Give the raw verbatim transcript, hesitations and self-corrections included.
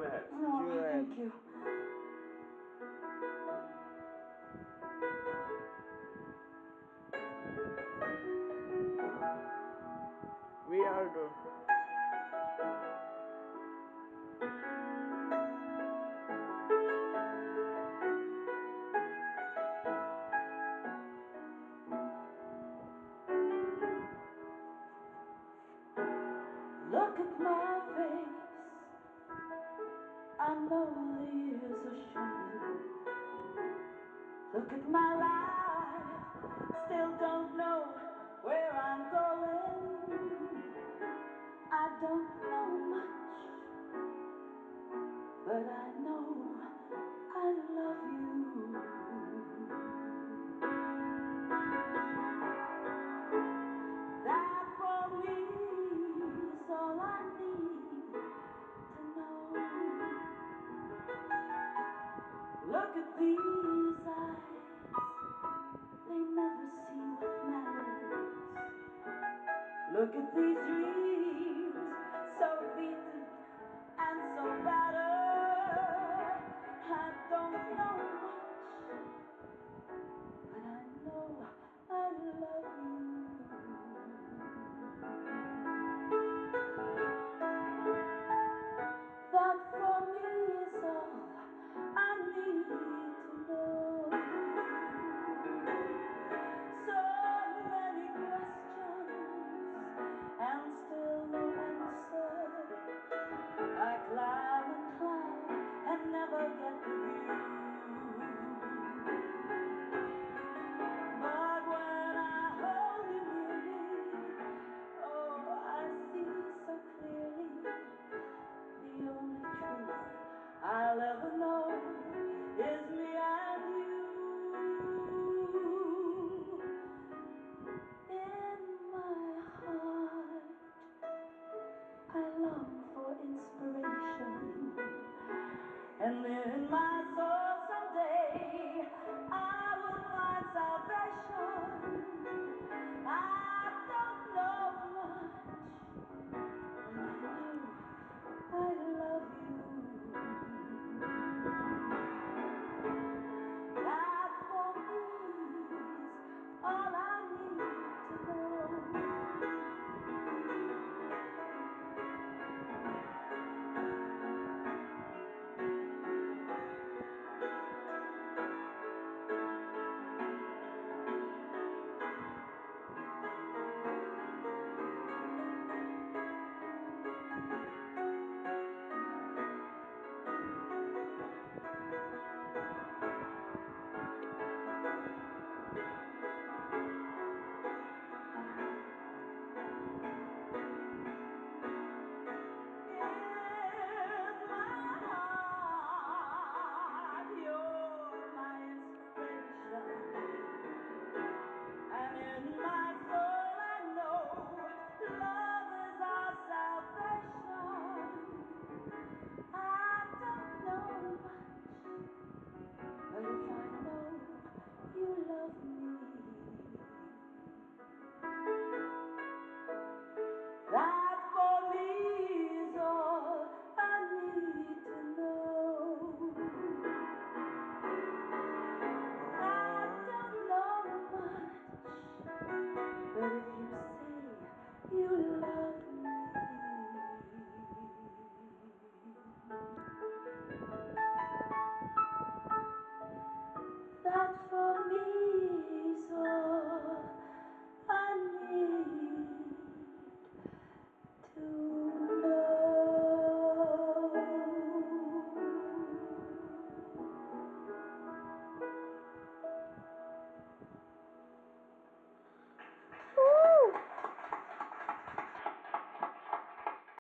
ahead. No, Go ahead. thank you. We are the. Look at my face. I know the years are showing. Look at my life. Still don't know where I'm going. I don't know much, but I know I love you. That for me is all I need to know. Look at these eyes, they never see what matters. Look at these dreams, so beaten and so battered. I don't know much, but I know I love you. That for me is all I need to know. So many questions and still no answer. I climb and climb and never get the view. But when I hold you near me, oh, I see so clearly the only truth I'll ever know.